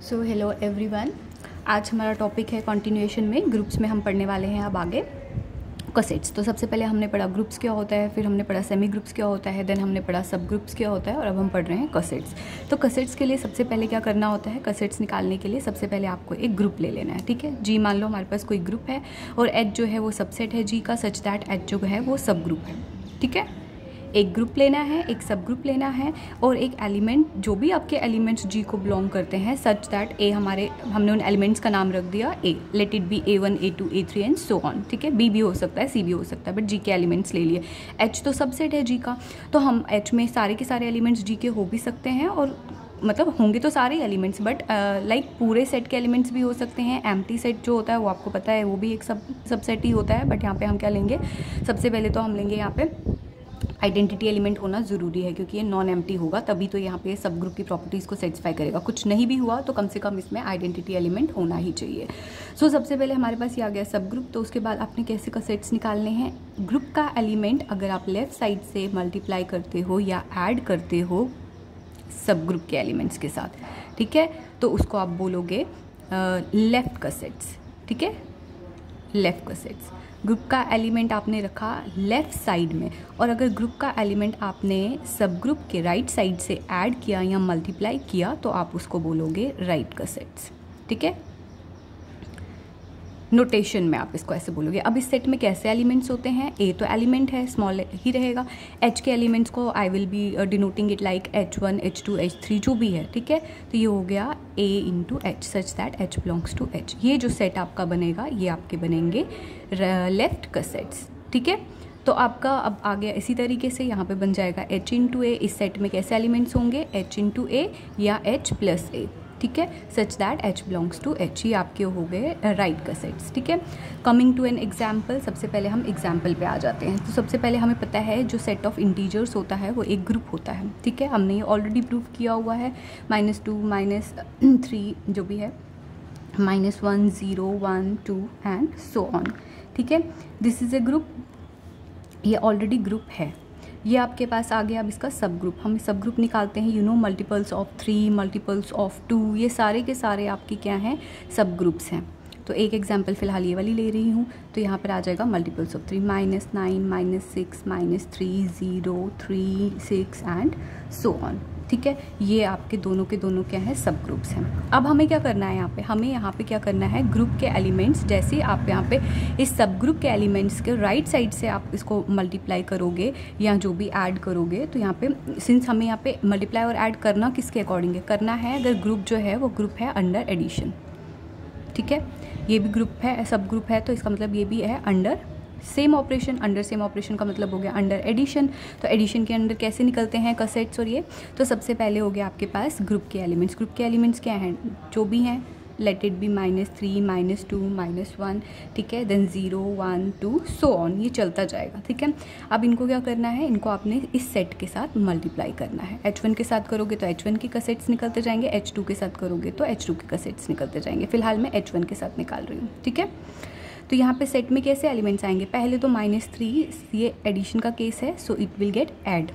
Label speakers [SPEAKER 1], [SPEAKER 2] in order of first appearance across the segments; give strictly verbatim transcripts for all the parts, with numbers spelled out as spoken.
[SPEAKER 1] So hello everyone, आज हमारा topic है कंटिन्यूएशन में ग्रुप्स में हम पढ़ने वाले हैं अब आगे कसेट्स। तो सबसे पहले हमने पढ़ा ग्रुप्स क्या होता है, फिर हमने पढ़ा सेमी ग्रुप्स क्या होता है, देन हमने पढ़ा सब ग्रुप्स क्या होता है और अब हम पढ़ रहे हैं कसेट्स। तो कसेट्स के लिए सबसे पहले क्या करना होता है, कसेट्स निकालने के लिए सबसे पहले आपको एक ग्रुप ले लेना है। ठीक है जी, मान लो हमारे पास कोई ग्रुप है और एच जो है वो सबसेट है जी का, सच दैट एच जो है वो सब ग्रुप है। ठीक है, एक ग्रुप लेना है, एक सब ग्रुप लेना है और एक एलिमेंट, जो भी आपके एलिमेंट्स जी को बिलोंग करते हैं सच दैट ए, हमारे हमने उन एलिमेंट्स का नाम रख दिया A, let it be A one A two A three and so on. ठीक है, बी भी हो सकता है, सी भी हो सकता है, बट जी के एलिमेंट्स ले लिए। एच तो सबसेट है जी का, तो हम एच में सारे के सारे एलिमेंट्स जी के हो भी सकते हैं और मतलब होंगे तो सारे एलिमेंट्स, बट लाइक पूरे सेट के एलिमेंट्स भी हो सकते हैं। एम्प्टी सेट जो होता है वो आपको पता है, वो भी एक सब सबसेट ही होता है। बट यहाँ पे हम क्या लेंगे, सबसे पहले तो हम लेंगे यहाँ पे आइडेंटिटी एलिमेंट होना ज़रूरी है, क्योंकि ये नॉन एम्प्टी होगा तभी तो यहाँ पे सब ग्रुप की प्रॉपर्टीज़ को सेटिस्फाई करेगा। कुछ नहीं भी हुआ तो कम से कम इसमें आइडेंटिटी एलिमेंट होना ही चाहिए। सो so, सबसे पहले हमारे पास ये आ गया सब ग्रुप। तो उसके बाद आपने कैसे कसेट्स निकालने हैं, ग्रुप का एलिमेंट अगर आप लेफ्ट साइड से मल्टीप्लाई करते हो या ऐड करते हो सब ग्रुप के एलिमेंट्स के साथ, ठीक है, तो उसको आप बोलोगे लेफ्ट कसेट्स। ठीक है, लेफ्ट कसेट्स। ग्रुप का एलिमेंट आपने रखा लेफ़्ट साइड में और अगर ग्रुप का एलिमेंट आपने सब ग्रुप के राइट साइड से ऐड किया या मल्टीप्लाई किया तो आप उसको बोलोगे राइट कसेट्स। ठीक है, नोटेशन में आप इसको ऐसे बोलोगे। अब इस सेट में कैसे एलिमेंट्स होते हैं, ए तो एलिमेंट है, स्मॉल ही रहेगा। एच के एलिमेंट्स को I will be denoting it like H one H two H three जो भी है। ठीक है, तो ये हो गया A into H such that H belongs to H. ये जो सेट आपका बनेगा ये आपके बनेंगे लेफ्ट कसेट्स। ठीक है, तो आपका अब आ गया इसी तरीके से यहाँ पे बन जाएगा एच इंटू ए। इस सेट में कैसे एलिमेंट्स होंगे, एच इंटू ए या एच प्लस ए। ठीक है, such that H belongs to H. ये आपके हो गए राइट कसेट्स। ठीक है, कमिंग टू एन एग्जाम्पल, सबसे पहले हम एग्जाम्पल पे आ जाते हैं। तो सबसे पहले हमें पता है जो सेट ऑफ इंटीजर्स होता है वो एक ग्रुप होता है। ठीक है, हमने ये ऑलरेडी प्रूव किया हुआ है। माइनस टू माइनस थ्री जो भी है, minus one zero one two and so on. ठीक है, दिस इज़ ए ग्रुप, ये ऑलरेडी ग्रुप है। ये आपके पास आ गया। अब इसका सब ग्रुप, हम सब ग्रुप निकालते हैं, you know multiples of three, multiples of two, ये सारे के सारे आपके क्या हैं, सब ग्रुप्स हैं। तो एक एग्जांपल फिलहाल ये वाली ले रही हूँ, तो यहाँ पर आ जाएगा multiples of three, minus nine, minus six, minus three, zero, three, six and so on. ठीक है, ये आपके दोनों के दोनों क्या है, सब ग्रुप्स हैं। अब हमें क्या करना है, यहाँ पे हमें यहाँ पे क्या करना है, ग्रुप के एलिमेंट्स, जैसे आप यहाँ पे इस सब ग्रुप के एलिमेंट्स के राइट साइड से आप इसको मल्टीप्लाई करोगे या जो भी ऐड करोगे, तो यहाँ पे सिंस हमें यहाँ पे मल्टीप्लाई और ऐड करना किसके अकॉर्डिंग है, करना है अगर ग्रुप जो है वो ग्रुप है अंडर एडिशन। ठीक है, ये भी ग्रुप है, सब ग्रुप है, तो इसका मतलब ये भी है under same operation. Under same operation का मतलब हो गया अंडर एडिशन। तो एडिशन के अंदर कैसे निकलते हैं कसेट्स और ये, तो सबसे पहले हो गया आपके पास ग्रुप के एलिमेंट्स। ग्रुप के एलिमेंट्स क्या हैं, जो भी हैं, let it be minus three, minus two, minus one. ठीक है, then zero, one, two, so on, ये चलता जाएगा। ठीक है, अब इनको क्या करना है, इनको आपने इस सेट के साथ मल्टीप्लाई करना है। एच वन के साथ करोगे तो एच वन के कसेट्स निकलते जाएंगे, एच टू के साथ करोगे तो एच टू के कसेट्स निकलते जाएंगे। फिलहाल मैं एच वन के साथ निकाल रही हूँ। ठीक है, तो यहाँ पे सेट में कैसे एलिमेंट्स आएंगे, पहले तो माइनस थ्री, ये एडिशन का केस है, so it will get add,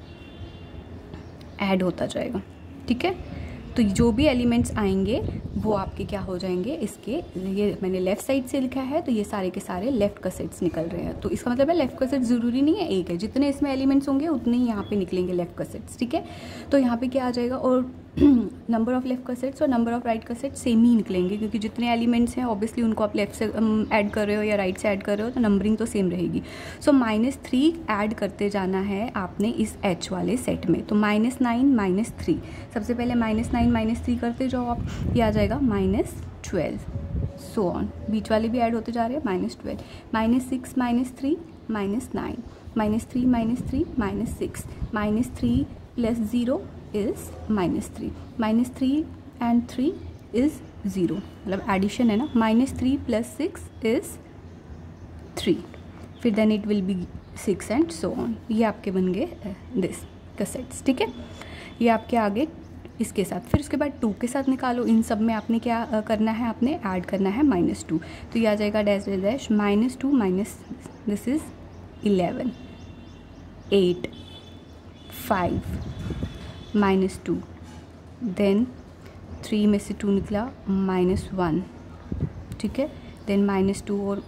[SPEAKER 1] add होता जाएगा। ठीक है, तो जो भी एलिमेंट्स आएंगे वो आपके क्या हो जाएंगे, इसके, ये मैंने लेफ़्ट साइड से लिखा है तो ये सारे के सारे लेफ़्ट कसेट्स निकल रहे हैं। तो इसका मतलब है लेफ़्ट कसेट ज़रूरी नहीं है एक है, जितने इसमें एलिमेंट्स होंगे उतने ही यहाँ पे निकलेंगे लेफ़्ट कसेट्स। ठीक है, तो यहाँ पे क्या आ जाएगा, और नंबर ऑफ लेफ्ट कसेट्स और number of right cosets same ही निकलेंगे, क्योंकि जितने एलिमेंट्स हैं ऑब्वियसली उनको आप लेफ्ट से ऐड कर रहे हो या राइट से ऐड कर रहे हो तो नंबरिंग तो सेम रहेगी। सो माइनस थ्री ऐड करते जाना है आपने इस एच वाले सेट में। तो माइनस नाइन, माइनस थ्री, सबसे पहले माइनस नाइन माइनस थ्री करते जाओ आप, ये आ जाएगा माइनस ट्वेल्व, सो ऑन, बीच वाले भी ऐड होते जा रहे हैं, minus twelve, minus six, minus three, minus nine, minus three, minus three, minus six, minus three plus zero is minus three, minus three and three is zero, मतलब addition है ना, minus three plus six is three, फिर then it will be six and so on. ये आपके बन गए this cassettes. ठीक है, ये आपके आगे इसके साथ, फिर उसके बाद टू के साथ निकालो। इन सब में आपने क्या करना है, आपने ऐड करना है माइनस टू, तो ये आ जाएगा dash dash dash minus two minus, this is eleven, eight, five, minus two, then three में से टू निकला माइनस वन, ठीक है। देन माइनस टू और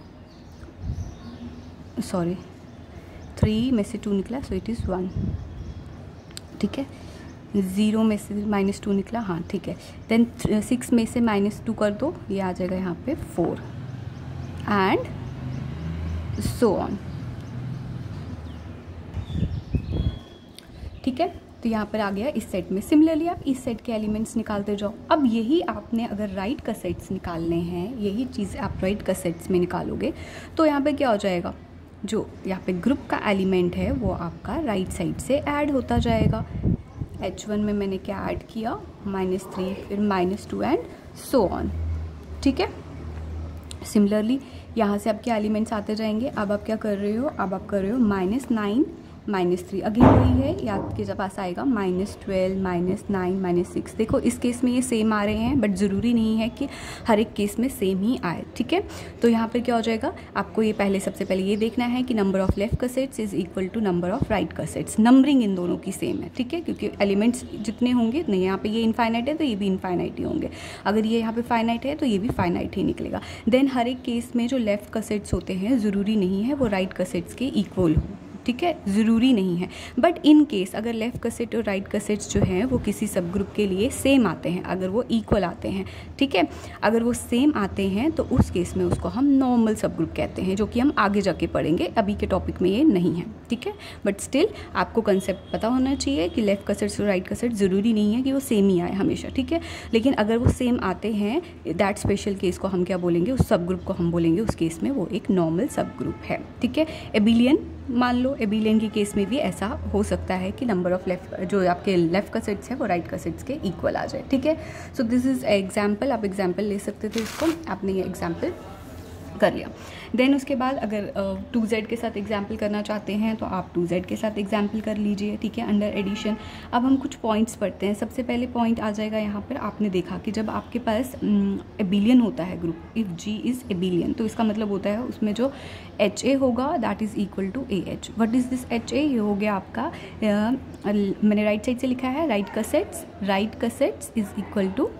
[SPEAKER 1] सॉरी थ्री में से टू निकला, सो इट इज़ वन, ठीक है। ज़ीरो में से माइनस टू निकला, हाँ ठीक है। देन सिक्स में से माइनस टू कर दो, ये आ जाएगा यहाँ पे फोर, एंड सो ऑन, ठीक है। तो यहाँ पर आ गया इस सेट में। सिमिलरली आप इस सेट के एलिमेंट्स निकालते जाओ। अब यही आपने अगर राइट का सेट्स निकालने हैं, यही चीज़ आप राइट का सेट्स में निकालोगे तो यहाँ पे क्या हो जाएगा, जो यहाँ पे ग्रुप का एलिमेंट है वो आपका राइट साइड से ऐड होता जाएगा। एच वन में मैंने क्या ऐड किया, माइनस थ्री, फिर minus two and so on, ठीक है। सिमिलरली यहाँ से आपके एलिमेंट्स आते जाएंगे। अब आप क्या कर रहे हो, अब आप कर रहे हो minus nine minus three, again वही है, या आपके जब पास आएगा minus twelve minus nine minus six. देखो इस केस में ये सेम आ रहे हैं, बट ज़रूरी नहीं है कि हर एक केस में सेम ही आए, ठीक है। तो यहाँ पर क्या हो जाएगा, आपको ये पहले सबसे पहले ये देखना है कि number of left cosets is equal to number of right cosets. Numbering इन दोनों की सेम है, ठीक है, क्योंकि एलिमेंट्स जितने होंगे, नहीं यहाँ पे ये इनफाइनाइट है तो ये भी इनफाइनाइट ही होंगे, अगर ये यहाँ पे फाइनाइट है तो ये भी फाइनाइट ही निकलेगा। देन हर एक केस में जो लेफ्ट कसेट्स होते हैं ज़रूरी नहीं है वो राइट कसेट्स के इक्वल हो, ठीक है, ज़रूरी नहीं है। बट इन केस अगर लेफ़्ट कसेट और राइट कसेट्स जो हैं वो किसी सब ग्रुप के लिए सेम आते हैं, अगर वो इक्वल आते हैं, ठीक है, अगर वो सेम आते हैं तो उस केस में उसको हम नॉर्मल सब ग्रुप कहते हैं, जो कि हम आगे जाके पढ़ेंगे, अभी के टॉपिक में ये नहीं है, ठीक है। बट स्टिल आपको कंसेप्ट पता होना चाहिए कि लेफ़्ट कसेट्स और राइट कसेट ज़रूरी नहीं है कि वो सेम ही आए हमेशा, ठीक है। लेकिन अगर वो सेम आते हैं, दैट स्पेशल केस को हम क्या बोलेंगे, उस सब ग्रुप को हम बोलेंगे उस केस में वो एक नॉर्मल सब ग्रुप है, ठीक है। एबिलियन मान लो, एबिलियन के केस में भी ऐसा हो सकता है कि नंबर ऑफ लेफ्ट, जो आपके लेफ्ट कसेट्स है वो राइट कसेट्स के इक्वल आ जाए, ठीक है। सो दिस इज़ एग्जाम्पल, आप एग्जाम्पल ले सकते थे इसको, आपने ये एग्जाम्पल कर लिया। देन उसके बाद अगर टू जेड के साथ एग्जाम्पल करना चाहते हैं तो आप टू जेड के साथ एग्जाम्पल कर लीजिए, ठीक है, अंडर एडिशन। अब हम कुछ पॉइंट्स पढ़ते हैं। सबसे पहले पॉइंट आ जाएगा यहाँ पर, आपने देखा कि जब आपके पास एबिलियन होता है group, if G is abelian, तो इसका मतलब होता है उसमें जो एच ए होगा that is equal to a H. What is this H a, ये हो गया आपका, आ, मैंने राइट साइड से लिखा है right cosets, right cosets is equal to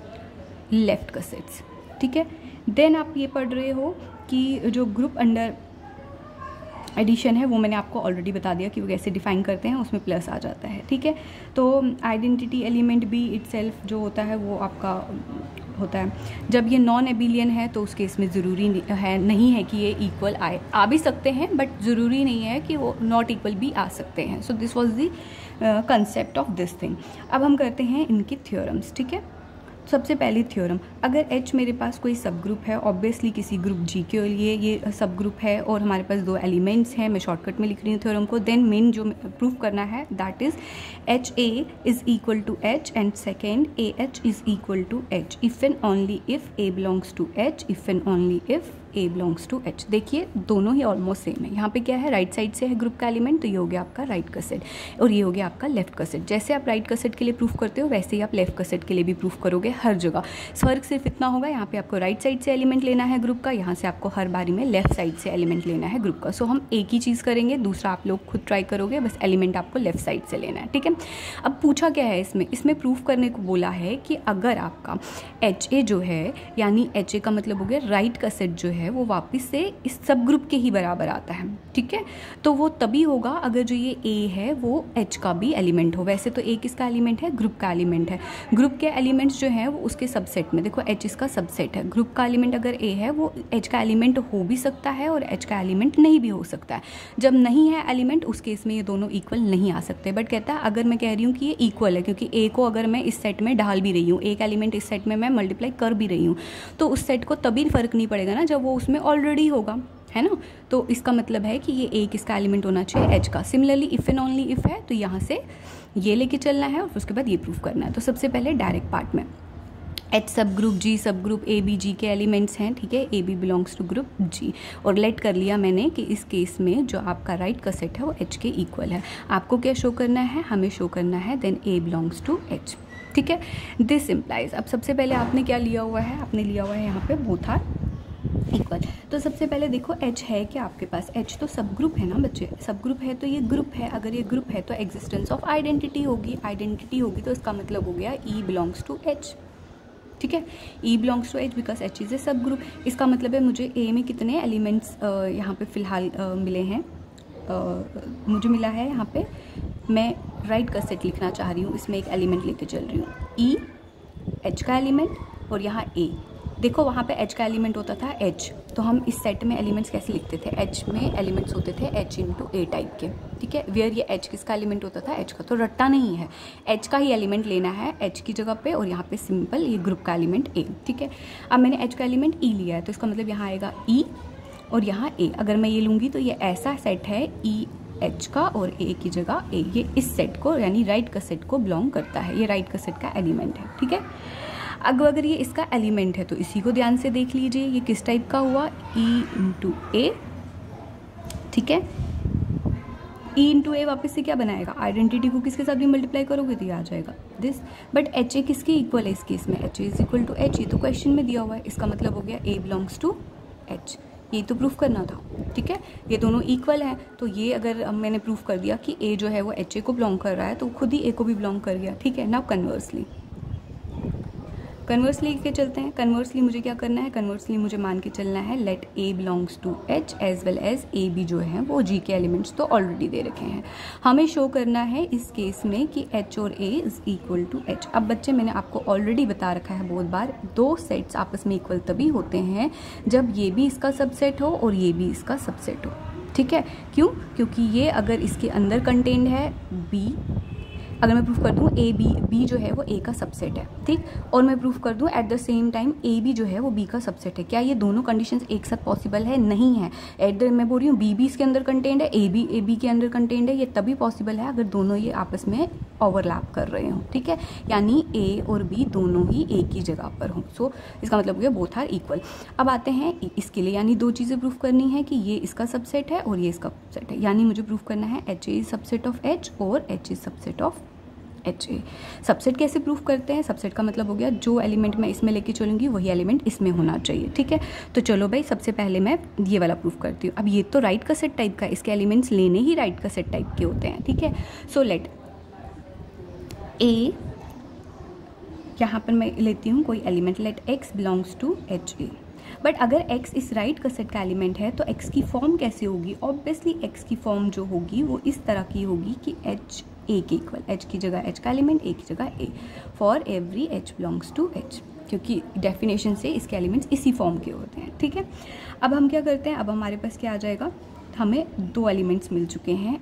[SPEAKER 1] left cosets, ठीक है। देन आप ये पढ़ रहे हो कि जो ग्रुप अंडर एडिशन है वो मैंने आपको ऑलरेडी बता दिया कि वो कैसे डिफाइन करते हैं, उसमें प्लस आ जाता है, ठीक है। तो आइडेंटिटी एलिमेंट भी इटसेल्फ जो होता है वो आपका होता है। जब ये नॉन एबिलियन है तो उस केस में ज़रूरी है नहीं है कि ये इक्वल आए, आ भी सकते हैं बट ज़रूरी नहीं है कि वो नॉट इक्वल भी आ सकते हैं। So this was the concept of this thing. अब हम करते हैं इनकी थ्योरम्स, ठीक है। सबसे पहली थ्योरम, अगर H मेरे पास कोई सब ग्रुप है, ऑब्वियसली किसी ग्रुप G के लिए ये सब ग्रुप है और हमारे पास दो एलिमेंट्स हैं, मैं शॉर्टकट में लिख रही हूँ थ्योरम को। देन मेन जो प्रूफ करना है that is H A is equal to H and second a H is equal to H if and only if a belongs to H, if and only if a belongs to H. देखिए दोनों ही almost same है। यहाँ पे क्या है, right side से है group का एलिमेंट, तो ये हो गया आपका राइट कसेट और ये हो गया आपका लेफ्ट कसेट। जैसे आप राइट कसेट के लिए प्रूफ करते हो वैसे ही आप लेफ्ट कसेट के लिए भी प्रूफ करोगे हर जगह। फर्क सिर्फ इतना होगा, यहाँ पे आपको राइट साइड से एलिमेंट लेना है ग्रुप का, यहाँ से आपको हर बारी में लेफ्ट साइड से एलिमेंट लेना है ग्रुप का। सो हम एक ही चीज़ करेंगे, दूसरा आप लोग खुद ट्राई करोगे, बस एलिमेंट आपको लेफ्ट साइड से लेना है, ठीक है। अब पूछा क्या है इसमें, इसमें प्रूफ करने को बोला है कि अगर आपका एच ए जो है, यानी एच ए का मतलब हो गया राइट कसेट जो है, वो वापस से इस सब ग्रुप के ही बराबर आता है, ठीक है। तो वो तभी होगा अगर जो ये ए है वो एच का भी एलिमेंट हो। वैसे तो ए किसका एलिमेंट है, ग्रुप का एलिमेंट है। ग्रुप के एलिमेंट्स जो हैं वो उसके सबसेट में, देखो एच इसका सबसेट है। ग्रुप का एलिमेंट अगर ए है वो एच का एलिमेंट हो भी सकता है और एच का एलिमेंट नहीं भी हो सकता है। जब नहीं है एलिमेंट उस केस में ये दोनों इक्वल नहीं आ सकते। बट कहता है अगर मैं कह रही हूँ कि ये इक्वल है, क्योंकि ए को अगर मैं इस सेट में डाल भी रही हूँ, एक एलिमेंट इस सेट में मैं मल्टीप्लाई कर भी रही हूँ, तो उस सेट को तभी फर्क नहीं पड़ेगा ना जब वो उसमें ऑलरेडी होगा, है ना। तो इसका मतलब है कि ये ए किसका एलिमेंट होना चाहिए, एच का। Similarly if and only if है तो यहाँ से ये लेके चलना है और उसके बाद ये प्रूफ करना है। तो सबसे पहले डायरेक्ट पार्ट में H subgroup, G subgroup, A B जी के एलिमेंट्स हैं, ठीक है। ए b belongs to group G और लेट कर लिया मैंने कि इस केस में जो आपका राइट का सेट है वो एच के इक्वल है। आपको क्या शो करना है, हमें शो करना है then a belongs to H, ठीक है। दिस इम्प्लाइज, अब सबसे पहले आपने क्या लिया हुआ है, आपने लिया हुआ है यहाँ पे बोथ आर इक्वल। तो सबसे पहले देखो H है क्या आपके पास, H तो सब ग्रुप है ना बच्चे, सब ग्रुप है तो ये ग्रुप है। अगर ये ग्रुप है तो एग्जिस्टेंस ऑफ आइडेंटिटी होगी, आइडेंटिटी होगी तो इसका मतलब हो गया E बिलोंग्स टू H, ठीक है। E belongs to H because H is a subgroup. इसका मतलब है मुझे ए में कितने एलिमेंट्स यहाँ पे फ़िलहाल मिले हैं, uh, मुझे मिला है यहाँ पे, मैं राइट का सेट लिखना चाह रही हूँ, इसमें एक एलिमेंट लेके चल रही हूँ, ई एच का एलिमेंट और यहाँ ए। देखो वहाँ पे एच का एलिमेंट होता था एच, तो हम इस सेट में एलिमेंट्स कैसे लिखते थे, एच में एलिमेंट्स होते थे एच इंटू ए टाइप के, ठीक है। वेयर ये एच किसका एलिमेंट होता था, एच का, तो रट्टा नहीं है, एच का ही एलिमेंट लेना है एच की जगह पे, और यहाँ पे सिंपल ये ग्रुप का एलिमेंट ए, ठीक है। अब मैंने एच का एलिमेंट ई लिया है, तो इसका मतलब यहाँ आएगा ई और यहाँ ए। अगर मैं ये लूँगी तो ये ऐसा सेट है ई एच का और ए की जगह ए, ये इस सेट को यानी राइट का सेट को बिलोंग करता है, ये राइट का सेट का एलिमेंट है, ठीक है। अब अगर ये इसका एलिमेंट है तो इसी को ध्यान से देख लीजिए, ये किस टाइप का हुआ, ई इंटू ए, ठीक है। ई इंटू ए वापस से क्या बनाएगा, आइडेंटिटी को किसके साथ भी मल्टीप्लाई करोगे तो ये आ जाएगा दिस, बट एच ए किसके इक्वल है इस केस में, H A is equal to H, ये तो क्वेश्चन में दिया हुआ है, इसका मतलब हो गया ए बिलोंग्स टू एच, ये तो प्रूफ करना था, ठीक है। ये दोनों इक्वल हैं, तो ये अगर मैंने प्रूफ कर दिया कि ए जो है वो एच ए को बिलोंग कर रहा है, तो खुद ही ए को भी बिलोंग कर गया, ठीक है। नाउ कन्वर्सली कन्वर्सली के चलते हैं। कन्वर्सली मुझे क्या करना है, कन्वर्सली मुझे मान के चलना है let a belongs to H as well as a b जो है वो जी के एलिमेंट्स तो ऑलरेडी दे रखे हैं, हमें शो करना है इस केस में कि एच और a is equal to H. अब बच्चे मैंने आपको ऑलरेडी बता रखा है बहुत बार, दो सेट्स आपस में इक्वल तभी होते हैं जब ये भी इसका सबसेट हो और ये भी इसका सबसेट हो, ठीक है। क्यों, क्योंकि ये अगर इसके अंदर कंटेन्ड है बी, अगर मैं प्रूफ कर दूं ए बी, बी जो है वो ए का सबसेट है, ठीक, और मैं प्रूफ कर दूं at the same time a b जो है वो बी का सबसेट है, क्या ये दोनों कंडीशंस एक साथ पॉसिबल है, नहीं है। एट द मैं बोल रही हूँ बी बी इसके अंदर कंटेंड है, ए बी ए बी के अंदर कंटेंड है, ये तभी पॉसिबल है अगर दोनों ये आपस में ओवरलैप कर रहे हों, ठीक है, यानी ए और बी दोनों ही एक ही जगह पर हों। सो so, इसका मतलब हो गया बोथ आर इक्वल। अब आते हैं इसके लिए, यानी दो चीज़ें प्रूफ करनी है कि ये इसका सबसेट है और ये इसका सबसेट है, यानी मुझे प्रूफ करना है H A is subset of H और H is subset of H a. Subset कैसे प्रूफ करते हैं, सबसेट का मतलब हो गया जो एलिमेंट मैं इसमें लेके चलूंगी वही एलिमेंट इसमें होना चाहिए, ठीक है। तो चलो भाई सबसे पहले मैं ये वाला प्रूफ करती हूँ। अब ये तो राइट का सेट टाइप का, इसके एलिमेंट्स लेने ही राइट का सेट टाइप के होते हैं, ठीक है। सो लेट ए, यहाँ पर मैं लेती हूँ कोई element, let x belongs to H A. But अगर x इस राइट का सेट का एलिमेंट है तो x की फॉर्म कैसे होगी, ऑब्वियसली x की फॉर्म जो होगी वो इस तरह की होगी कि h a के इक्वल, h की जगह h का एलिमेंट, a की जगह a, for every h belongs to h, क्योंकि डेफिनेशन से इसके एलिमेंट्स इसी फॉर्म के होते हैं, ठीक है। अब हम क्या करते हैं, अब हमारे पास क्या आ जाएगा, हमें दो एलिमेंट्स मिल चुके हैं,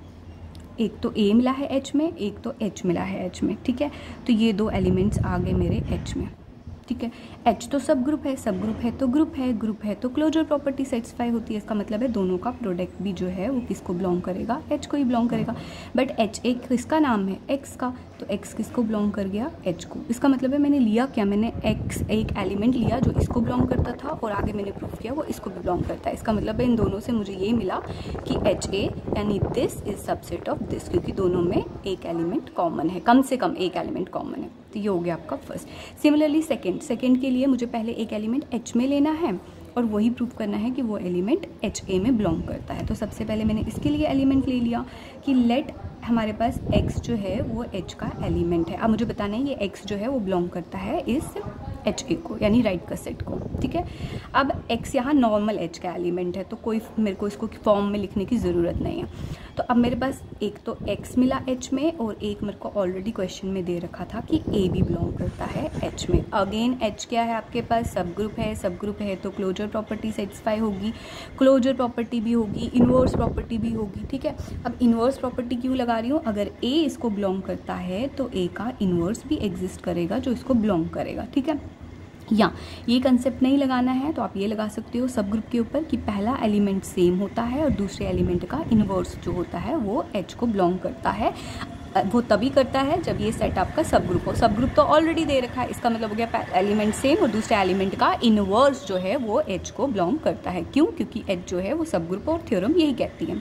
[SPEAKER 1] एक तो a मिला है h में, एक तो h मिला है h में, ठीक है। तो ये दो एलिमेंट्स आ गए मेरे h में, ठीक है। H तो सब ग्रुप है, सब ग्रुप है तो ग्रुप है, ग्रुप है तो क्लोजर प्रॉपर्टी सेटिस्फाई होती है, इसका मतलब है दोनों का प्रोडक्ट भी जो है वो किसको बिलोंग करेगा, H को ही बिलोंग करेगा। बट H एक किसका नाम है, X का, तो X किसको बिलोंग कर गया, H को। इसका मतलब है मैंने लिया क्या, मैंने X एक एलिमेंट लिया जो इसको बिलोंग करता था और आगे मैंने प्रूफ किया वो इसको भी बिलोंग करता है। इसका मतलब है इन दोनों से मुझे ये मिला कि एच ए यानी this is subset of this, क्योंकि दोनों में एक एलिमेंट कॉमन है, कम से कम एक एलिमेंट कॉमन है। तो ये हो गया आपका फर्स्ट। सिमिलरली सेकेंड, सेकेंड के लिए मुझे पहले एक एलिमेंट H में लेना है और वही प्रूफ करना है कि वो एलिमेंट H A में बिलोंग करता है। तो सबसे पहले मैंने इसके लिए एलिमेंट ले लिया कि लेट हमारे पास x जो है वो h का एलिमेंट है। अब मुझे बताना है ये x जो है वो बिलोंग करता है इस एच ए को, यानी राइट का सेट को, ठीक है। अब x यहाँ नॉर्मल h का एलिमेंट है, तो कोई मेरे को इसको फॉर्म में लिखने की ज़रूरत नहीं है। तो अब मेरे पास एक तो x मिला h में और एक मेरे को ऑलरेडी क्वेश्चन में दे रखा था कि a भी बिलोंग करता है h में। अगेन h क्या है आपके पास, सब ग्रुप है, सब ग्रुप है तो क्लोजर प्रॉपर्टी सेटिस्फाई होगी, क्लोजर प्रॉपर्टी भी होगी, इनवर्स प्रॉपर्टी भी होगी, ठीक है। अब इनवर्स प्रॉपर्टी क्यों लगा रही हूँ, अगर a इसको बिलोंग करता है तो a का इनवर्स भी एग्जिस्ट करेगा जो इसको बिलोंग करेगा, ठीक है। या ये कंसेप्ट नहीं लगाना है तो आप ये लगा सकते हो सब ग्रुप के ऊपर कि पहला एलिमेंट सेम होता है और दूसरे एलिमेंट का इनवर्स जो होता है वो H को बिलोंग करता है। वो तभी करता है जब ये सेट आपका सब ग्रुप हो। सब ग्रुप तो ऑलरेडी दे रखा है, इसका मतलब हो गया एलिमेंट सेम और दूसरे एलिमेंट का इनवर्स जो है वो H को बिलोंग करता है। क्यों, क्योंकि H जो है वो सब ग्रुप और थ्योरम यही कहती है।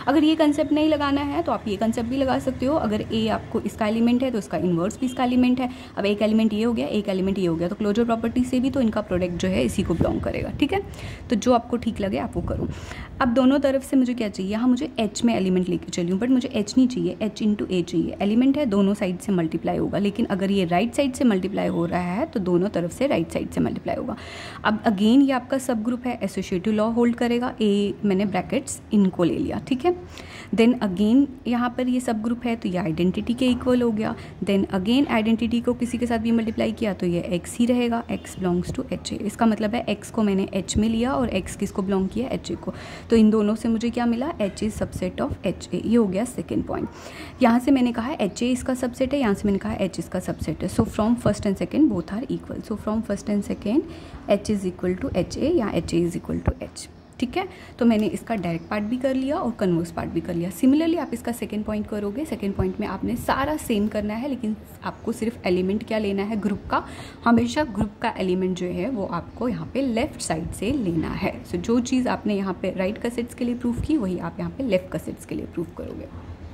[SPEAKER 1] अगर ये कंसेप्ट नहीं लगाना है तो आप ये कंसेप्ट भी लगा सकते हो। अगर ए आपको इसका एलिमेंट है तो इसका इन्वर्स भी इसका एलिमेंट है। अब एक एलिमेंट ये हो गया, एक एलिमेंट ये हो गया, तो क्लोजर प्रॉपर्टी से भी तो इनका प्रोडक्ट जो है इसी को बिलोंग करेगा। ठीक है, तो जो आपको ठीक लगे आप वो करो। अब दोनों तरफ से मुझे क्या चाहिए, यहाँ मुझे एच में एलिमेंट लेके चली हूँ, बट मुझे एच नहीं चाहिए, एच इंटू ए चाहिए। एलिमेंट है, दोनों साइड से मल्टीप्लाई होगा, लेकिन अगर ये राइट साइड से मल्टीप्लाई हो रहा है तो दोनों तरफ से राइट साइड से मल्टीप्लाई होगा। अब अगेन ये आपका सब ग्रुप है, एसोसिएटिव लॉ होल्ड करेगा। ए मैंने ब्रैकेट्स इनको ले लिया। ठीक है, देन अगेन यहाँ पर ये सब ग्रुप है तो ये आइडेंटिटी के इक्वल हो गया। देन अगेन आइडेंटिटी को किसी के साथ भी मल्टीप्लाई किया तो ये एक्स ही रहेगा, x belongs to H a. इसका मतलब है एक्स को मैंने एच में लिया और एक्स किसको बिलोंग किया, एच ए को। तो इन दोनों से मुझे क्या मिला, H is subset of H a. ये हो गया सेकेंड पॉइंट। यहाँ से मैंने कहा एच ए इसका सबसेट है, यहाँ से मैंने कहा एच इसका सबसेट है। So from first and second both are equal. So from first and second H is equal to H a या H A is equal to H. ठीक है, तो मैंने इसका डायरेक्ट पार्ट भी कर लिया और कन्वर्स पार्ट भी कर लिया। सिमिलरली आप इसका सेकंड पॉइंट करोगे। सेकंड पॉइंट में आपने सारा सेम करना है, लेकिन आपको सिर्फ एलिमेंट क्या लेना है, ग्रुप का। हमेशा ग्रुप का एलिमेंट जो है वो आपको यहाँ पे लेफ्ट साइड से लेना है। सो so, जो चीज़ आपने यहाँ पे राइट का सेट्स के लिए प्रूफ की वही आप यहाँ पे लेफ्ट का सेट्स के लिए प्रूफ करोगे।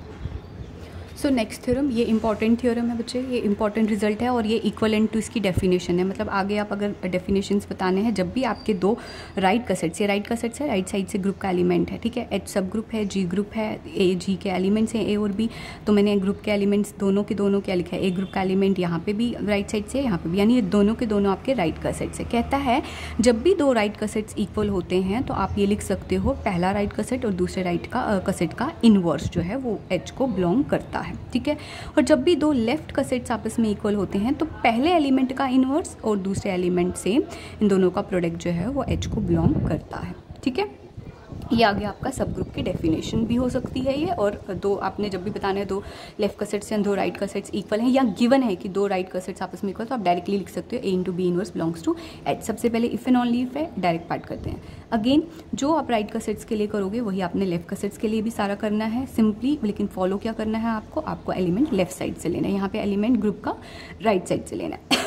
[SPEAKER 1] सो नेक्स्ट थ्योरम, ये इंपॉर्टेंट थ्योरम है बच्चे, ये इंपॉर्टेंट रिजल्ट है और ये इक्वलेंट टू इसकी डेफिनेशन है। मतलब आगे आप अगर डेफिनेशंस बताने हैं, जब भी आपके दो राइट का सेट्स, ये राइट का सेट्स है, राइट साइड से ग्रुप का एलिमेंट है। ठीक है, एच सब ग्रुप है, जी ग्रुप है, ए जी के एलिमेंट्स हैं ए और बी। तो मैंने ग्रुप के एलिमेंट्स दोनों के दोनों क्या लिखा है, ए ग्रुप का एलिमेंट यहाँ पे भी राइट साइड से, यहाँ पे भी, यानी ये दोनों के दोनों आपके राइट का सेट्स है। कहता है जब भी दो राइट का सेट्स इक्वल होते हैं तो आप ये लिख सकते हो, पहला राइट का सेट और दूसरे राइट का का सेट का इनवर्स जो है वो एच को बिलोंग करता है। ठीक है, और जब भी दो लेफ्ट का सेट्स आपस में इक्वल होते हैं तो पहले एलिमेंट का इनवर्स और दूसरे एलिमेंट से इन दोनों का प्रोडक्ट जो है वो एच को बिलोंग करता है। ठीक है, ये आगे आपका सब ग्रुप की डेफिनेशन भी हो सकती है ये। और दो आपने जब भी बताना है दो लेफ्ट का सेट्स या दो राइट का सेट्स इक्वल हैं या गिवन है कि दो राइट का सेट्स आपस में इक्वल, तो आप डायरेक्टली लिख सकते हो a into B inverse belongs to H. सबसे पहले इफ एंड ओनली इफ है, डायरेक्ट पार्ट करते हैं। अगेन जो आप राइट का सेट्स के लिए करोगे वही आपने लेफ्ट का सेट्स के लिए भी सारा करना है सिंपली, लेकिन फॉलो क्या करना है आपको, आपको एलिमेंट लेफ्ट साइड से लेना है, यहाँ पे एलिमेंट ग्रुप का राइट साइड से लेना है।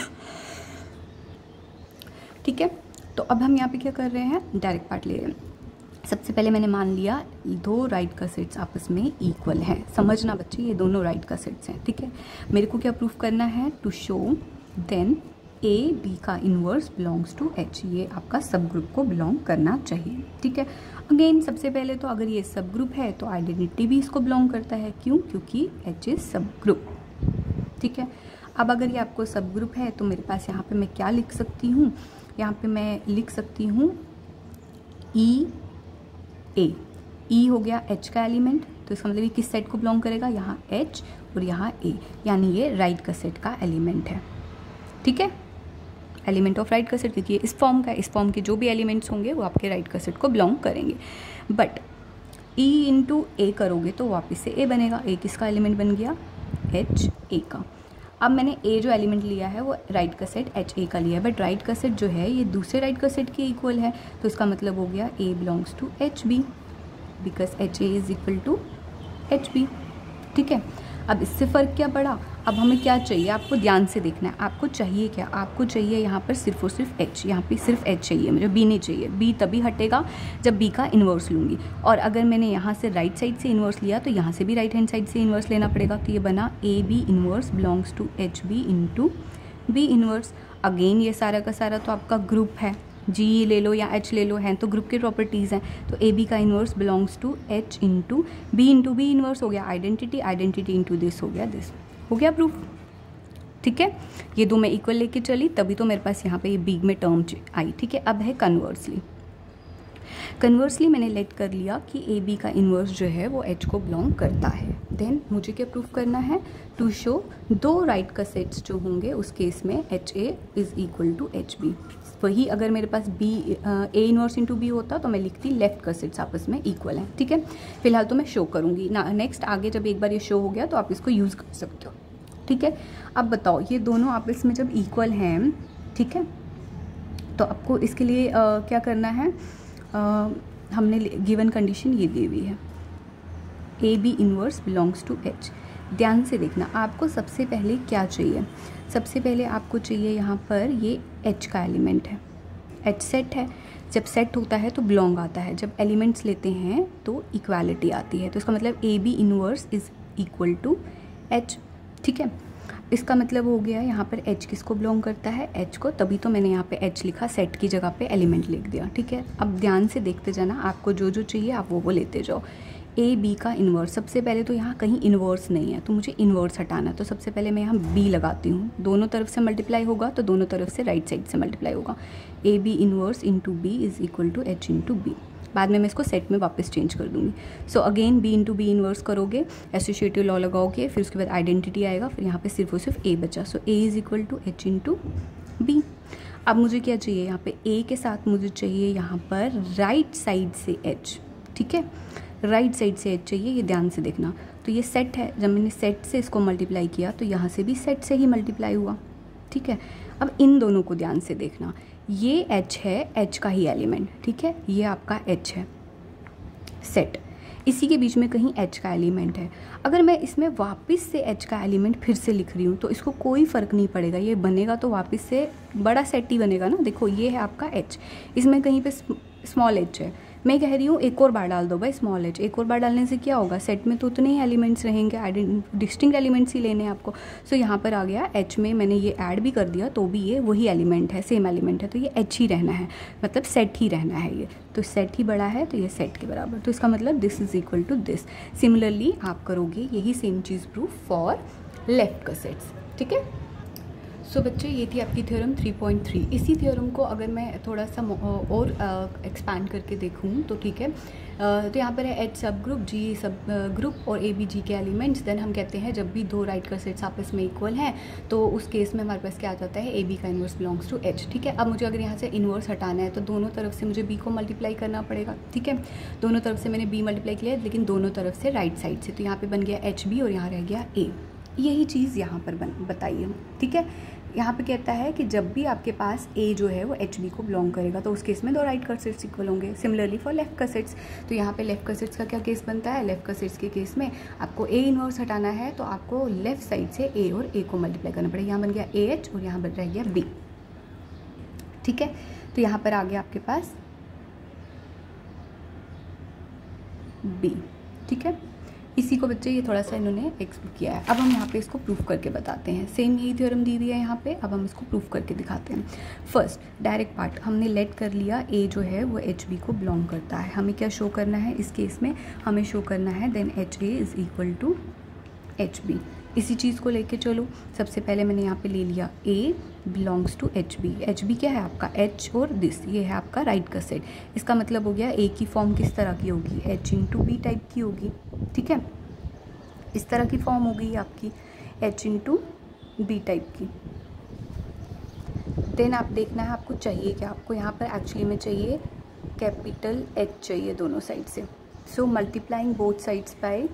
[SPEAKER 1] ठीक है, तो अब हम यहाँ पे क्या कर रहे हैं, डायरेक्ट पार्ट ले रहे हैं। सबसे पहले मैंने मान लिया दो राइट का सेट्स आपस में इक्वल हैं। समझना बच्चे, ये दोनों राइट का सेट्स हैं। ठीक है, मेरे को क्या प्रूफ करना है, to show then a B का इनवर्स बिलोंग्स टू एच। ये आपका सब ग्रुप को बिलोंग करना चाहिए। ठीक है, अगेन सबसे पहले तो अगर ये सब ग्रुप है तो आइडेंटिटी भी इसको बिलोंग करता है। क्यों, क्योंकि एच इज सब ग्रुप। ठीक है, अब अगर ये आपको सब ग्रुप है तो मेरे पास यहाँ पे मैं क्या लिख सकती हूँ, यहाँ पे मैं लिख सकती हूँ ई ए। ई हो गया एच का एलिमेंट, तो इसका मतलब ये किस सेट को बिलोंग करेगा, यहाँ एच और यहाँ ए, यानी ये राइट का सेट का एलिमेंट है। ठीक है, एलिमेंट ऑफ राइट का सेट, क्योंकि ये इस फॉर्म का, इस फॉर्म के जो भी एलिमेंट्स होंगे वो आपके राइट का सेट को बिलोंग करेंगे। बट ई इंटू ए करोगे तो वापस से ए बनेगा। ए किसका एलिमेंट बन गया, एच ए का। अब मैंने ए जो एलिमेंट लिया है वो राइट का सेट एच ए का लिया है, बट राइट का सेट जो है ये दूसरे राइट का सेट के इक्वल है, तो इसका मतलब हो गया ए belongs to H b, because H A is equal to H b. ठीक है, अब इससे फ़र्क क्या पड़ा, अब हमें क्या चाहिए, आपको ध्यान से देखना है। आपको चाहिए क्या, आपको चाहिए यहाँ पर सिर्फ और सिर्फ एच, यहाँ पे सिर्फ एच चाहिए मुझे, बी नहीं चाहिए। बी तभी हटेगा जब बी का इन्वर्स लूँगी, और अगर मैंने यहाँ से राइट साइड से इन्वर्स लिया तो यहाँ से भी राइट हैंड साइड से इन्वर्स लेना पड़ेगा। तो ये बना a b inverse belongs to H B into b inverse. Again ये सारा का सारा तो आपका ग्रुप है, जी ले लो या एच ले लो, हैं तो ग्रुप के प्रॉपर्टीज़ हैं। तो ए बी का inverse belongs to H into b into b inverse हो गया आइडेंटिटी, आइडेंटिटी इंटू दिस हो गया दिस, हो गया प्रूफ। ठीक है, ये दो मैं इक्वल लेके चली तभी तो मेरे पास यहाँ पे ये बी में टर्म आई। ठीक है, अब है कन्वर्सली। कन्वर्सली मैंने लेट कर लिया कि ए बी का इन्वर्स जो है वो एच को बिलोंग करता है। देन मुझे क्या प्रूफ करना है, टू शो दो राइट का सेट्स जो होंगे उस केस में H A is equal to H b. वही अगर मेरे पास b a inverse into b होता तो मैं लिखती लेफ्ट का सेट्स आपस में इक्वल हैं। ठीक है, फिलहाल तो मैं शो करूँगी ना, नेक्स्ट आगे जब एक बार ये शो हो गया तो आप इसको यूज़ कर सकते हो। ठीक है, अब बताओ ये दोनों आपस में जब इक्वल हैं, ठीक है, तो आपको इसके लिए आ, क्या करना है, आ, हमने गिवन कंडीशन ये दी हुई है, A B inverse belongs to H. ध्यान से देखना, आपको सबसे पहले क्या चाहिए, सबसे पहले आपको चाहिए यहाँ पर ये एच का एलिमेंट है, एच सेट है, जब सेट होता है तो बिलोंग आता है, जब एलिमेंट्स लेते हैं तो इक्वालिटी आती है। तो इसका मतलब a B inverse is equal to H, ठीक है। इसका मतलब हो गया यहाँ पर एच किसको बिलोंग करता है, एच को, तभी तो मैंने यहाँ पे एच लिखा, सेट की जगह पे एलिमेंट लिख दिया, ठीक है। अब ध्यान से देखते जाना, आपको जो जो चाहिए आप वो वो लेते जाओ। ए बी का इन्वर्स, सबसे पहले तो यहाँ कहीं इन्वर्स नहीं है तो मुझे इन्वर्स हटाना, तो सबसे पहले मैं यहाँ बी लगाती हूँ, दोनों तरफ से मल्टीप्लाई होगा तो दोनों तरफ से राइट साइड से मल्टीप्लाई होगा। A b inverse into b is equal to H into b. बाद में मैं इसको सेट में वापस चेंज कर दूँगी। So again b into b inverse करोगे, एसोसिएटिव लॉ लगाओगे, फिर उसके बाद आइडेंटिटी आएगा, फिर यहाँ पे सिर्फ और सिर्फ ए बचा। So a is equal to H into b. अब मुझे क्या चाहिए यहाँ पे, ए के साथ मुझे चाहिए यहाँ पर राइट साइड से एच, ठीक है, राइट साइड से एच चाहिए, ये ध्यान से देखना। तो ये सेट है, जब मैंने सेट से इसको मल्टीप्लाई किया तो यहाँ से भी सेट से ही मल्टीप्लाई हुआ, ठीक है। अब इन दोनों को ध्यान से देखना, ये एच है, एच का ही एलिमेंट, ठीक है, ये आपका एच है सेट, इसी के बीच में कहीं एच का एलिमेंट है। अगर मैं इसमें वापस से एच का एलिमेंट फिर से लिख रही हूँ तो इसको कोई फ़र्क नहीं पड़ेगा, ये बनेगा तो वापस से बड़ा सेट ही बनेगा ना। देखो ये है आपका एच, इसमें कहीं पे स्मॉल एच है, मैं कह रही हूँ एक और बार डाल दो भाई स्मॉल एच। एक और बार डालने से क्या होगा, सेट में तो उतने ही एलिमेंट्स रहेंगे, डिस्टिंक्ट एलिमेंट्स ही लेने हैं आपको। सो so, यहाँ पर आ गया एच में मैंने ये ऐड भी कर दिया तो भी ये वही एलिमेंट है, सेम एलिमेंट है, तो ये एच ही रहना है, मतलब सेट ही रहना है। ये तो सेट ही बड़ा है तो ये सेट के बराबर, तो इसका मतलब this is equal to this. Similarly आप करोगे यही सेम चीज़ प्रूफ फॉर लेफ्ट का सेट्स, ठीक है। सो so, बच्चे ये थी आपकी थ्योरम थ्री पॉइंट थ्री। इसी थ्योरम को अगर मैं थोड़ा सा और एक्सपैंड करके देखूँ तो ठीक है, तो यहाँ पर है एच सब ग्रुप, जी सब ग्रुप और ए बी जी के एलिमेंट्स। देन हम कहते हैं जब भी दो राइट का सेट्स आपस में इक्वल हैं तो उस केस में हमारे पास क्या आ जाता है, ए बी का इन्वर्स बिलोंग्स टू एच, ठीक है। अब मुझे अगर यहाँ से इन्वर्स हटाना है तो दोनों तरफ से मुझे बी को मल्टीप्लाई करना पड़ेगा, ठीक है। दोनों तरफ से मैंने बी मल्टीप्लाई किया है लेकिन दोनों तरफ से राइट साइड से, तो यहाँ पर बन गया एच बी और यहाँ रह गया ए। यही चीज़ यहाँ पर बन बताइए, ठीक है। यहाँ पे कहता है कि जब भी आपके पास ए जो है वो एच बी को बिलोंग करेगा तो उस केस में दो राइट का सेट्स इक्वल होंगे। सिमिलरली फॉर लेफ्ट का सेट्स, तो यहाँ पे लेफ्ट का सेट्स का क्या केस बनता है, लेफ्ट का सेट्स के केस में आपको ए इनवर्स हटाना है तो आपको लेफ्ट साइड से ए और ए को मल्टीप्लाई करना पड़ेगा। यहाँ बन गया ए एच और यहाँ बन रह गया बी, ठीक है। तो यहाँ पर आ गया आपके पास बी, ठीक है। इसी को बच्चे ये थोड़ा सा इन्होंने एक्सप्लेन किया है। अब हम यहाँ पे इसको प्रूफ करके बताते हैं। सेम यही थ्योरम दी हुई है यहाँ पे, अब हम इसको प्रूफ करके दिखाते हैं। फर्स्ट डायरेक्ट पार्ट हमने लेट कर लिया, ए जो है वो एच बी को बिलोंग करता है। हमें क्या शो करना है इस केस में, हमें शो करना है then H A is equal to H B. इसी चीज़ को लेके चलो, सबसे पहले मैंने यहाँ पे ले लिया A belongs to H B. H B क्या है आपका, एच और दिस, ये है आपका राइट का सेट। इसका मतलब हो गया ए की फॉर्म किस तरह की होगी, एच इंटू बी टाइप की होगी, ठीक है। इस तरह की फॉर्म हो गई आपकी एच इंटू बी टाइप की। देन आप देखना है आपको चाहिए क्या, आपको यहाँ पर एक्चुअली में चाहिए कैपिटल एच चाहिए दोनों साइड से। So multiplying both sides by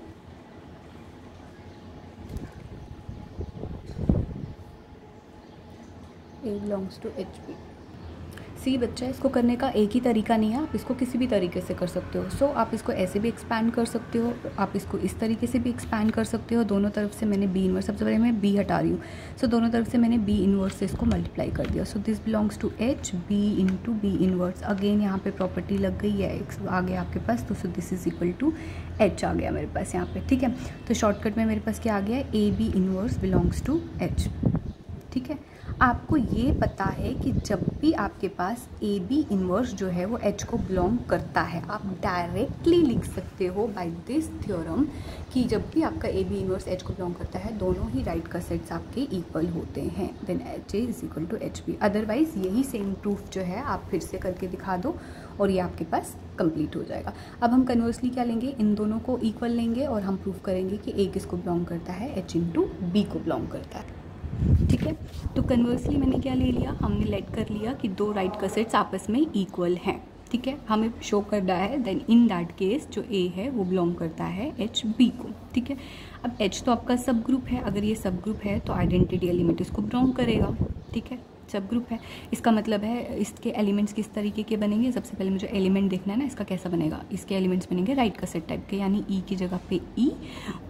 [SPEAKER 1] A belongs to H B. See बच्चा, इसको करने का एक ही तरीका नहीं है, आप इसको किसी भी तरीके से कर सकते हो। सो so, आप इसको ऐसे भी एक्सपैंड कर सकते हो, आप इसको इस तरीके से भी एक्सपैंड कर सकते हो। दोनों तरफ से मैंने बी इनवर्स, सबसे पहले मैं बी हटा रही हूँ, सो so, दोनों तरफ से मैंने बी इनवर्स से इसको मल्टीप्लाई कर दिया। So this belongs to H B into B inverse. Again यहाँ पे प्रॉपर्टी लग गई है, एक्स आ गया आपके पास, तो so this is equal to H आ गया मेरे पास यहाँ पे, ठीक है। तो शॉर्टकट में मेरे पास क्या आ गया, A B inverse belongs to H, ठीक है। आपको ये पता है कि जब भी आपके पास ए बी इनवर्स जो है वो एच को बिलोंग करता है, आप डायरेक्टली लिख सकते हो बाय दिस थ्योरम कि जब भी आपका ए बी इनवर्स एच को बिलोंग करता है दोनों ही राइट का सेट्स आपके इक्वल होते हैं, then H A is equal to H B. Otherwise यही सेम प्रूफ जो है आप फिर से करके दिखा दो और ये आपके पास कंप्लीट हो जाएगा। अब हम कन्वर्सली क्या लेंगे, इन दोनों को इक्वल लेंगे और हम प्रूफ करेंगे कि ए किसको बिलोंग करता है, एच इंटू बी को बिलोंग करता है, ठीक है। तो कन्वर्सली मैंने क्या ले लिया, हमने लेट कर लिया कि दो राइट का सेट्स आपस में इक्वल हैं, ठीक है। हमें शो करना है देन इन दैट केस जो ए है वो बिलोंग करता है एच बी को, ठीक है। अब एच तो आपका सब ग्रुप है, अगर ये सब ग्रुप है तो आइडेंटिटी एलिमेंट इसको बिलोंग करेगा, ठीक है। सब ग्रुप है, इसका मतलब है इसके एलिमेंट्स किस तरीके के बनेंगे। सबसे पहले मुझे एलिमेंट देखना है ना, इसका कैसा बनेगा, इसके एलिमेंट्स बनेंगे राइट का सेट टाइप के, यानी ई की जगह पे ई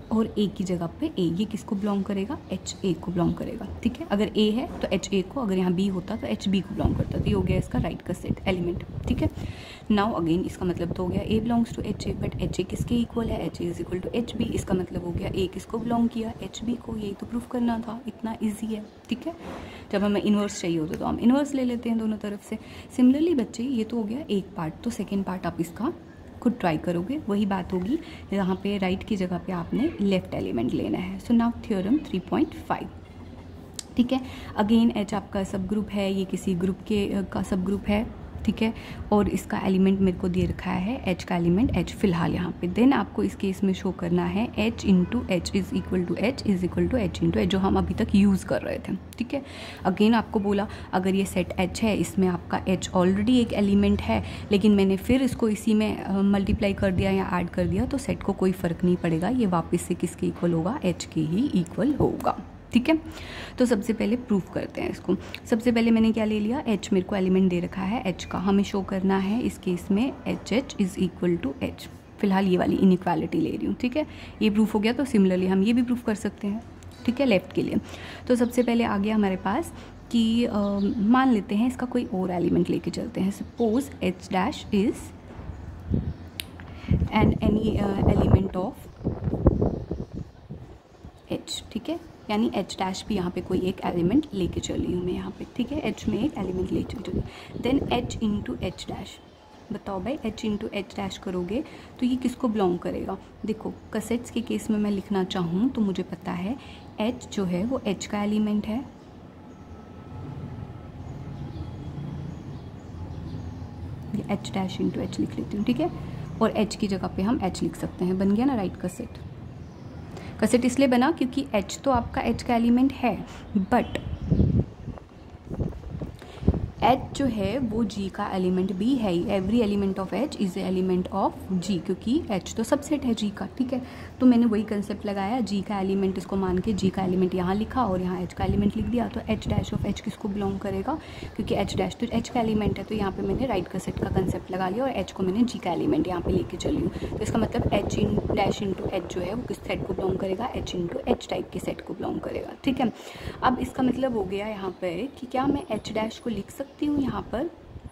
[SPEAKER 1] और ए की जगह पे ए, ये किसको बिलोंग करेगा, एच ए को बिलोंग करेगा, ठीक है। अगर ए है तो एच ए को, अगर यहाँ बी होता तो एच बी को बिलोंग करता। तो ये हो गया इसका राइट का सेट एलिमेंट, ठीक है। नाउ अगेन इसका मतलब तो हो गया ए belongs to H A, but H A किसके इक्वल है, H A is equal to H B. इसका मतलब हो गया ए किसको बिलोंग किया, एच बी को। यही तो प्रूफ करना था, इतना ईजी है, ठीक है। जब हमें इन्वर्स चाहिए होता तो हम इन्वर्स ले लेते हैं दोनों तरफ से। सिमिलरली बच्चे ये तो हो गया एक पार्ट, तो सेकेंड पार्ट आप इसका खुद ट्राई करोगे, वही बात होगी। यहाँ पे राइट की जगह पे आपने लेफ्ट एलिमेंट लेना है। So now theorem three point five, ठीक है। अगेन एच आपका सब ग्रुप है, ये किसी ग्रुप के का सब ग्रुप है, ठीक है। और इसका एलिमेंट मेरे को दे रखा है एच का एलिमेंट एच फिलहाल यहाँ पे। देन आपको इस केस में शो करना है H into H is equal to H is equal to H into H, जो हम अभी तक यूज़ कर रहे थे, ठीक है। अगेन आपको बोला अगर ये सेट एच है, इसमें आपका एच ऑलरेडी एक एलिमेंट है, लेकिन मैंने फिर इसको इसी में मल्टीप्लाई कर दिया या ऐड कर दिया, तो सेट को कोई फ़र्क नहीं पड़ेगा, ये वापस से किसके इक्वल होगा, एच के ही इक्वल होगा, ठीक है। तो सबसे पहले प्रूफ करते हैं इसको। सबसे पहले मैंने क्या ले लिया, एच मेरे को एलिमेंट दे रखा है एच का, हमें शो करना है इस केस में H H is equal to H. फिलहाल ये वाली इनइक्वालिटी ले रही हूँ, ठीक है। ये प्रूफ हो गया, तो सिमिलरली हम ये भी प्रूफ कर सकते हैं, ठीक है, लेफ्ट के लिए। तो सबसे पहले आ गया हमारे पास कि आ, मान लेते हैं इसका कोई और एलिमेंट लेके चलते हैं। Suppose H dash is an any element of H, ठीक है। यानी एच डैश भी यहाँ पे कोई एक एलिमेंट लेके चली हूँ मैं यहाँ पे, ठीक है। एच में एक एलिमेंट ले चली, then H into H dash. बताओ भाई, एच इंटू एच डैश करोगे तो ये किसको बिलोंग करेगा। देखो कसेट्स के केस में मैं लिखना चाहूँ तो मुझे पता है एच जो है वो एच का एलिमेंट है, एच डैश इंटू एच लिख लेती हूँ, ठीक है। और एच की जगह पे हम एच लिख सकते हैं, बन गया ना राइट कसेट। कसेट इसलिए बना क्योंकि एच तो आपका एच का एलिमेंट है, बट एच जो है वो जी का एलिमेंट भी है ही। Every element of H is element of G, क्योंकि एच तो सबसेट है जी का, ठीक है। तो मैंने वही कंसेप्ट लगाया, जी का एलिमेंट इसको मान के जी का एलिमेंट यहाँ लिखा और यहाँ एच का एलिमेंट लिख दिया। तो एच डैश ऑफ एच किसको बिलोंग करेगा, क्योंकि एच डैश तो एच का एलिमेंट है, तो यहाँ पे मैंने राइट का सेट का कंसेप्ट लगा लिया और एच को मैंने जी का एलिमेंट यहाँ पे लेके चली हूँ। तो इसका मतलब H in dash into H जो है वो किस सेट को बिलोंग करेगा, एच इंटू एच टाइप के सेट को बिलोंग करेगा, ठीक है। अब इसका मतलब हो गया यहाँ पर कि क्या मैं एच डैश को लिख सकती हूँ यहाँ पर,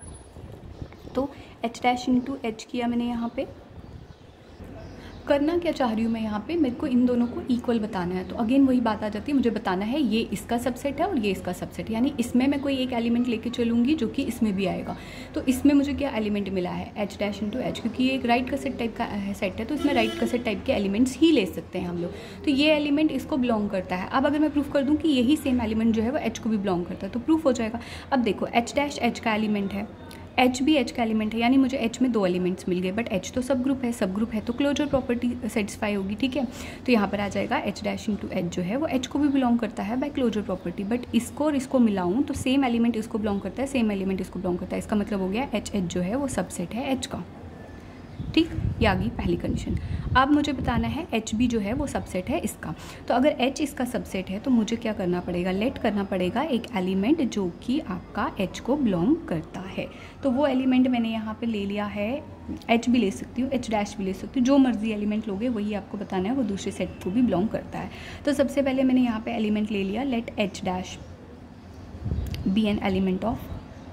[SPEAKER 1] तो एच डैश इंटू एच किया मैंने यहाँ पे। करना क्या चाह रही हूँ मैं यहाँ पे, मेरे को इन दोनों को इक्वल बताना है। तो अगेन वही बात आ जाती है, मुझे बताना है ये इसका सबसेट है और ये इसका सबसेट है, यानी इसमें मैं कोई एक एलिमेंट लेके चलूँगी जो कि इसमें भी आएगा। तो इसमें मुझे क्या एलिमेंट मिला है, एच डैश इंटू एच, क्योंकि ये एक राइट का सेट टाइप का सेट है, तो इसमें राइट का सेट टाइप के एलिमेंट्स ही ले सकते हैं हम लोग। तो ये एलिमेंट इसको बिलोंग करता है। अब अगर मैं प्रूफ कर दूँ कि यही सेम एलिमेंट जो है वो एच को भी बिलोंग करता है, तो प्रूफ हो जाएगा। अब देखो एच डैश एच का एलिमेंट है, एच भी एच का एलिमेंट है, यानी मुझे एच में दो एलिमेंट्स मिल गए, बट एच तो सब ग्रुप है, सब ग्रुप है तो क्लोजर प्रॉपर्टी सेटिस्फाई होगी, ठीक है। तो यहाँ पर आ जाएगा एच डैश इंटू एच जो है वो एच को भी बिलोंग करता है बाय क्लोजर प्रॉपर्टी, बट इसको और इसको मिलाऊँ तो सेम एलिमेंट इसको बिलोंग करता है, सेम एलिमेंट इसको बिलोंग करता है। इसका मतलब हो गया एच एच जो है वो सबसेट है एच का, ठीक। ये आ गई पहली कंडीशन। अब मुझे बताना है एच बी जो है वो सबसेट है इसका। तो अगर एच इसका सबसेट है तो मुझे क्या करना पड़ेगा, लेट करना पड़ेगा एक एलिमेंट जो कि आपका एच को बिलोंग करता है। तो वो एलिमेंट मैंने यहाँ पे ले लिया है, एच भी ले सकती हूँ, एच डैश भी ले सकती हूँ, जो मर्जी एलिमेंट लोगे वही आपको बताना है वो दूसरे सेट को भी बिलोंग करता है। तो सबसे पहले मैंने यहाँ पे एलिमेंट ले लिया, let H dash be an element of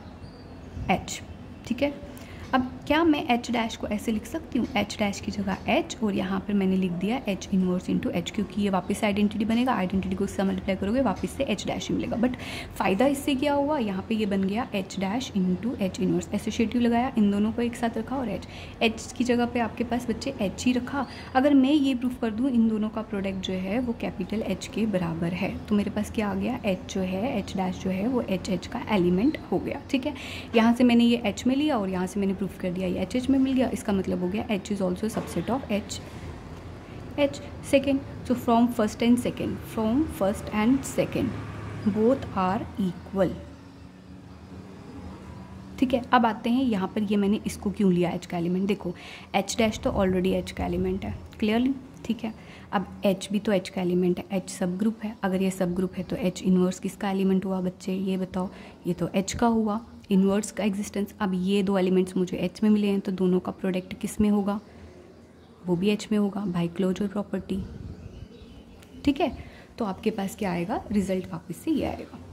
[SPEAKER 1] H, ठीक है। अब क्या मैं एच डैश को ऐसे लिख सकती हूँ, एच डैश की जगह एच और यहाँ पर मैंने लिख दिया एच इनवर्स इंटू एच, क्योंकि ये वापस से आइडेंटिटी बनेगा, आइडेंटिटी को इससे मल्टीप्लाई करोगे वापस से एच डैश ही मिलेगा। बट फ़ायदा इससे क्या हुआ, यहाँ पे ये बन गया H dash into H inverse, associative लगाया, इन दोनों को एक साथ रखा और एच एच की जगह पे आपके पास बच्चे एच ही रखा। अगर मैं ये प्रूफ कर दूँ इन दोनों का प्रोडक्ट जो है वो कैपिटल एच के बराबर है, तो मेरे पास क्या आ गया, एच जो है एच डैश जो है वो एच एच का एलिमेंट हो गया, ठीक है। यहाँ से मैंने ये एच में लिया और यहाँ से मैंने प्रूफ कर दिया ये एच एच में मिल गया। इसका मतलब हो गया H is also subset of H H second. So from first and second, from first and second both are equal, ठीक है। अब आते हैं यहाँ पर, ये मैंने इसको क्यों लिया एच का एलिमेंट, देखो एच डैश तो ऑलरेडी एच का एलिमेंट है क्लियरली, ठीक है। अब एच भी तो एच का एलिमेंट है, एच सब ग्रुप है, अगर ये सब ग्रुप है तो एच इनवर्स किसका एलिमेंट हुआ बच्चे, ये बताओ, ये तो एच का हुआ, इनवर्स का एग्जिस्टेंस। अब ये दो एलिमेंट्स मुझे एच में मिले हैं तो दोनों का प्रोडक्ट किस में होगा, वो भी एच में होगा बाय क्लोजर प्रॉपर्टी, ठीक है। तो आपके पास क्या आएगा, रिजल्ट वापस से ये आएगा।